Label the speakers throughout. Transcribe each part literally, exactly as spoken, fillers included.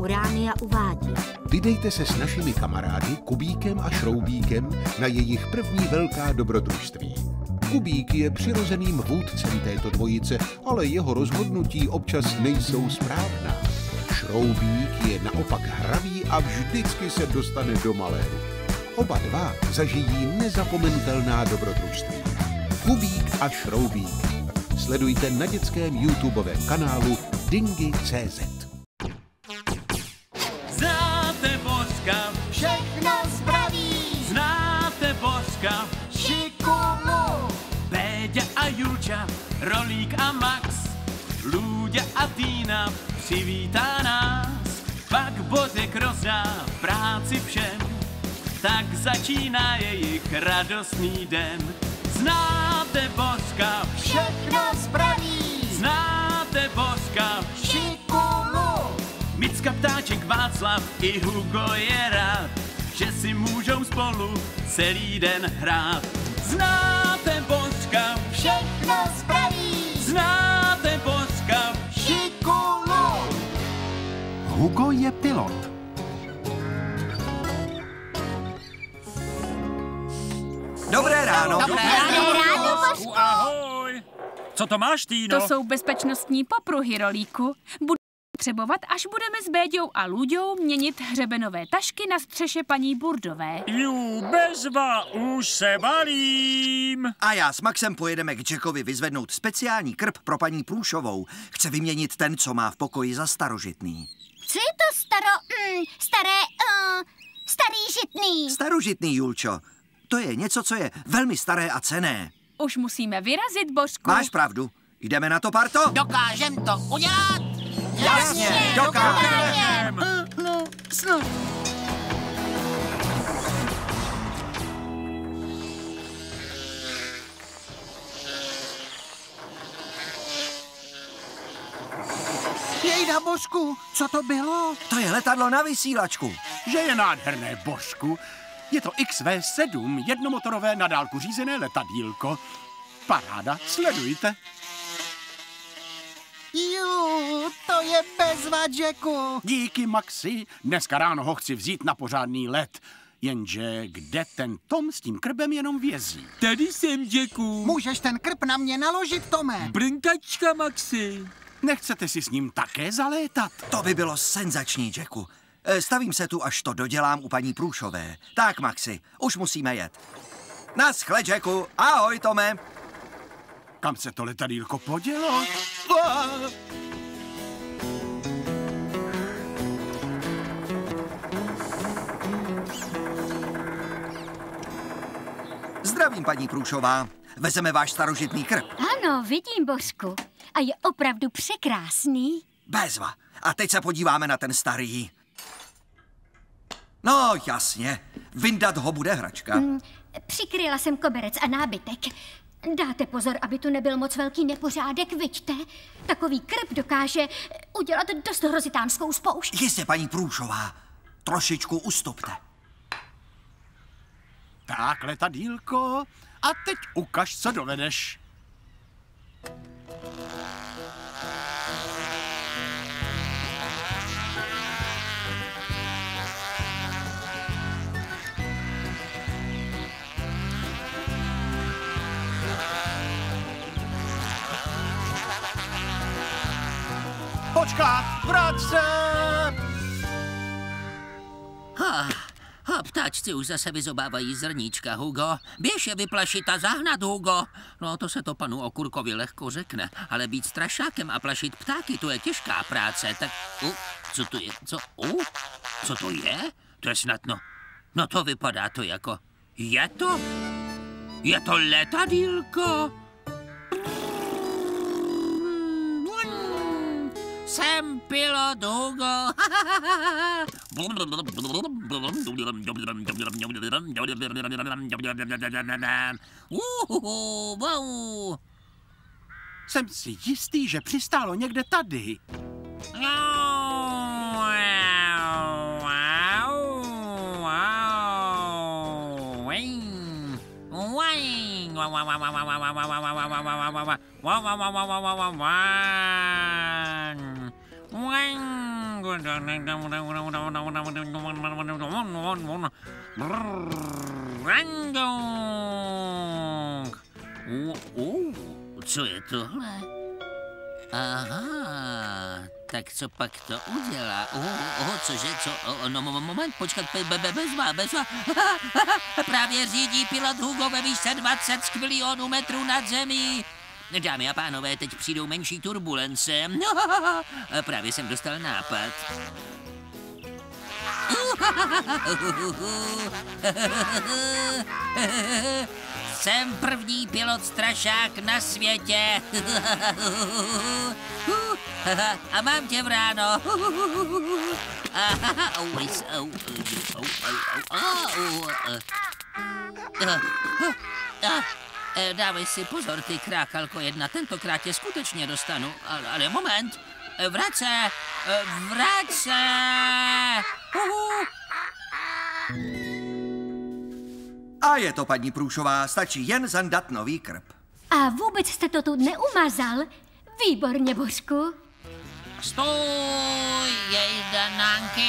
Speaker 1: Uránia uvádí.
Speaker 2: Vydejte se s našimi kamarády Kubíkem a Šroubíkem na jejich první velká dobrodružství. Kubík je přirozeným vůdcem této dvojice, ale jeho rozhodnutí občas nejsou správná. Šroubík je naopak hravý a vždycky se dostane do maléru. Oba dva zažijí nezapomenutelná dobrodružství. Kubík a Šroubík. Sledujte na dětském YouTubeovém kanálu Dingy tečka cé zet.
Speaker 3: Znáte Bořka,
Speaker 4: všechno zdraví,
Speaker 3: znáte Bořka,
Speaker 4: šikumu,
Speaker 3: Péďa a Julča, Rolík a Max, Lůďa a Týna přivítá nás. Pak Bořek rozdá práci všem, tak začíná jejich radostný den. Znáte Bořka,
Speaker 4: všechno zdraví,
Speaker 3: znáte Bořka,
Speaker 4: šikumu,
Speaker 3: Micka, Ptáček, Václav i Hugo je rád, že si můžou spolu celý den hrát. Znáte Bořka,
Speaker 4: všechno zdraví,
Speaker 3: znáte Bořka,
Speaker 4: šikumu.
Speaker 5: Hugo je pilot.
Speaker 6: Dobré ráno.
Speaker 4: Dobré
Speaker 1: ráno,
Speaker 3: Bořku, ahoj. Co to máš, Týno?
Speaker 7: To jsou bezpečnostní popruhy, Rolíku. Budu potřebovat, až budeme s Béďou a Luďou měnit hřebenové tašky na střeše paní Burdové.
Speaker 3: Jú, bezva, už se balím.
Speaker 6: A já s Maxem pojedeme k Jackovi vyzvednout speciální krb pro paní Průšovou. Chce vyměnit ten, co má v pokoji za starožitný.
Speaker 1: Co je to staro... Mm, staré... Uh, starý žitný?
Speaker 6: Starožitný, Julčo. To je něco, co je velmi staré a cenné.
Speaker 7: Už musíme vyrazit, Božku.
Speaker 6: Máš pravdu. Jdeme na to, parto?
Speaker 4: Dokážem to udělat?
Speaker 6: Jasně, dokážem.
Speaker 4: No, snad. Jejda, Božku, co to bylo?
Speaker 6: To je letadlo na vysílačku.
Speaker 5: Že je nádherné, Božku. Je to X V sedm, jednomotorové na dálku řízené letadílko. Paráda, sledujte.
Speaker 4: Jú, to je bezva, Jacku.
Speaker 5: Díky, Maxi. Dneska ráno ho chci vzít na pořádný let. Jenže kde ten Tom s tím krbem jenom vězí?
Speaker 3: Tady jsem, Jacku.
Speaker 4: Můžeš ten krb na mě naložit, Tome?
Speaker 3: Brnkačka, Maxi.
Speaker 5: Nechcete si s ním také zalétat?
Speaker 6: To by bylo senzační, Jacku. E, Stavím se tu, až to dodělám u paní Průšové. Tak, Maxi, už musíme jet. Naschle, Jacku. Ahoj, Tome.
Speaker 5: Kam se to letadýlko podělo?
Speaker 6: Zdravím, paní Průšová. Vezeme váš starožitný krb.
Speaker 1: Ano, vidím, Božku. A je opravdu překrásný.
Speaker 6: Bezva. A teď se podíváme na ten starý. No, jasně. Vyndat ho bude hračka.
Speaker 1: Mm, přikryla jsem koberec a nábytek. Dáte pozor, aby tu nebyl moc velký nepořádek, viďte? Takový krb dokáže udělat dost hrozitánskou spoušť.
Speaker 6: Jistě, paní Průšová. Trošičku ustupte.
Speaker 5: Tak, letadýlko. A teď ukaž, co dovedeš. Počkat, vrať se!
Speaker 8: Ha, ha, ptáčci už zase vyzobávají zrníčka, Hugo. Běž je vyplašit a zahnat, Hugo. No, to se to panu Okurkovi lehko řekne, ale být strašákem a plašit ptáky, to je těžká práce, tak... Uh, co to je? Co? Uh, co to je? To je snad, no... No to vypadá to jako... Je to? Je to letadýlko? Jsem pilot, Hugo.
Speaker 5: Jsem si jistý, že přistálo někde tady.
Speaker 8: Co je tohle? Aha, tak co pak to udělá? Oh, oh, cože, co? Oh, no, moment, počkat, be, be, bezva, bezva. Právě řídí pilot Hugo ve výšce dvacet milionů metrů nad zemí. Dámy a pánové, teď přijdou menší turbulence. Právě jsem dostal nápad. Jsem první pilot strašák na světě. A mám tě v ráno. Dávej si pozor, ty krákalko jedna, tentokrát tě skutečně dostanu. Ale, ale moment, vrať se, vrať se.
Speaker 6: A je to, paní Průšová, stačí jen zandat nový krb.
Speaker 1: A vůbec jste to tu neumazal? Výborně, Božku.
Speaker 8: Stůj, jejda, Nánky.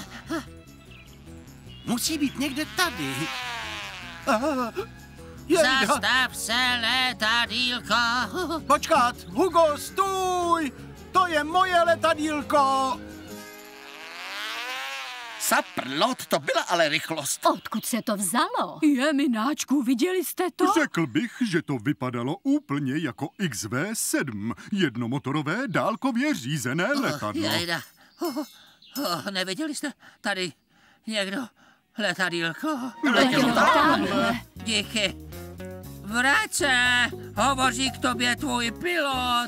Speaker 5: Musí být někde tady. Aha, jejda.
Speaker 8: Zastav se, letadýlko.
Speaker 5: Počkat, Hugo, stůj! To je moje letadýlko! Saprlot, to byla ale rychlost.
Speaker 1: Odkud se to vzalo?
Speaker 7: Je, mináčku, viděli jste to?
Speaker 9: Řekl bych, že to vypadalo úplně jako X V sedm, jednomotorové dálkově řízené letadlo.
Speaker 8: Jejda, oh, oh, neviděli jste tady někdo letadýlko?
Speaker 1: Letělo tamhle.
Speaker 8: Díky. Vrať se, hovoří k tobě tvůj pilot.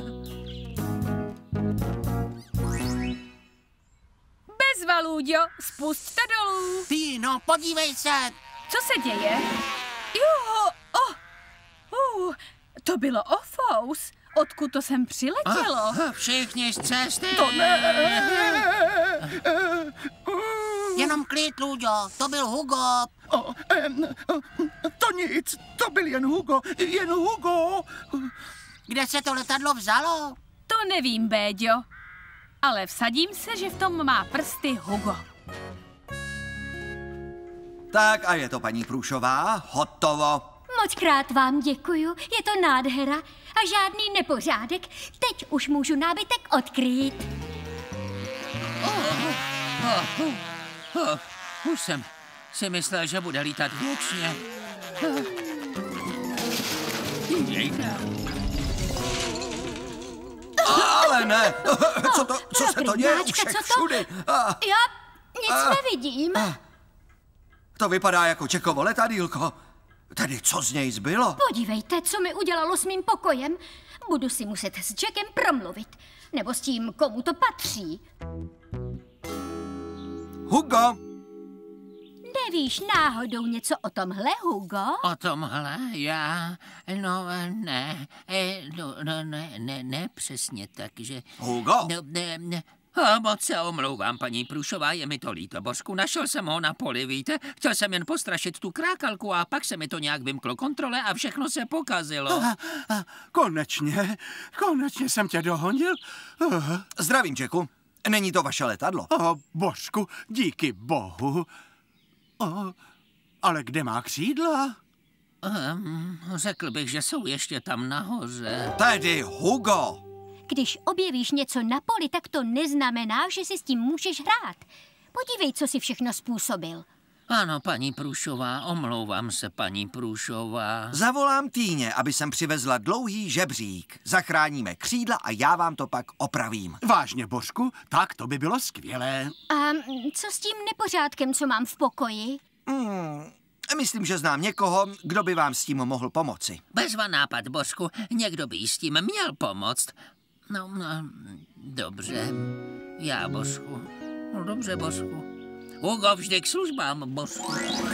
Speaker 7: Bezva, Lůďo, spust to dolů.
Speaker 4: Týno, podívej se.
Speaker 7: Co se děje? Jo, oh, uh, to bylo ofous. Odkud to sem přiletělo?
Speaker 8: Oh, všichni z cesty.
Speaker 5: To ne.
Speaker 4: Jenom klid, Luďo, to byl Hugo.
Speaker 5: O, em, to nic, to byl jen Hugo, jen Hugo.
Speaker 4: Kde se to letadlo vzalo?
Speaker 7: To nevím, Béďo. Ale vsadím se, že v tom má prsty Hugo.
Speaker 6: Tak a je to, paní Průšová, hotovo.
Speaker 1: Moc krát vám děkuju, je to nádhera a žádný nepořádek. Teď už můžu nábytek odkrýt.
Speaker 8: Oh, oh, oh, oh. Už jsem si myslel, že bude lítat věčně. Jejda.
Speaker 6: Ale ne, co, to, co se to děje u všech
Speaker 1: co to?
Speaker 6: všudy? A,
Speaker 1: Já nic
Speaker 6: a,
Speaker 1: nevidím.
Speaker 6: a, to vypadá jako Jackovo letadýlko. Tedy co z něj zbylo?
Speaker 1: Podívejte, co mi udělalo s mým pokojem. Budu si muset s Jackem promluvit. Nebo s tím, komu to patří.
Speaker 6: Hugo!
Speaker 1: Nevíš náhodou něco o tomhle, Hugo?
Speaker 8: O tomhle já, no ne, e, no, no ne, ne, ne, přesně tak, že...
Speaker 6: Hugo?
Speaker 8: No, ne, ne. A moc se omlouvám, paní Průšová, je mi to líto, Božku, našel jsem ho na poli, víte? Chtěl jsem jen postrašit tu krákalku a pak se mi to nějak vymklo kontrole a všechno se pokazilo.
Speaker 5: A, a, konečně, konečně jsem tě dohonil. Uh.
Speaker 6: Zdravím, Jacku. Není to vaše letadlo?
Speaker 5: O, Božku, díky bohu. O, ale kde má křídla?
Speaker 8: Um, řekl bych, že jsou ještě tam nahoře.
Speaker 6: Tedy Hugo!
Speaker 1: Když objevíš něco na poli, tak to neznamená, že si s tím můžeš hrát. Podívej, co si všechno způsobil.
Speaker 8: Ano, paní Průšová, omlouvám se, paní Průšová.
Speaker 6: Zavolám Týně, aby sem přivezla dlouhý žebřík. Zachráníme křídla a já vám to pak opravím.
Speaker 5: Vážně, Božku, tak to by bylo skvělé.
Speaker 1: A co s tím nepořádkem, co mám v pokoji?
Speaker 6: Hmm, myslím, že znám někoho, kdo by vám s tím mohl pomoci.
Speaker 8: Bezva nápad, Božku, někdo by s tím měl pomoct. No, no, dobře, já, Božku. No, dobře, Božku. Hugo, vždy k službám, Božku.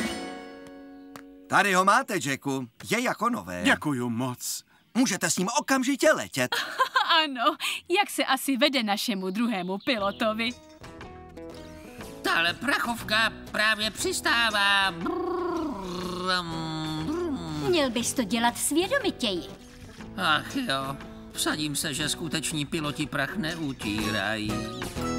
Speaker 6: Tady ho máte, Jacku. Je jako nové.
Speaker 5: Děkuju moc.
Speaker 6: Můžete s ním okamžitě letět.
Speaker 7: Ano, jak se asi vede našemu druhému pilotovi.
Speaker 8: Tahle prachovka právě přistává.
Speaker 1: Měl bys to dělat svědomitěji.
Speaker 8: Ach jo, vsadím se, že skuteční piloti prach neutírají.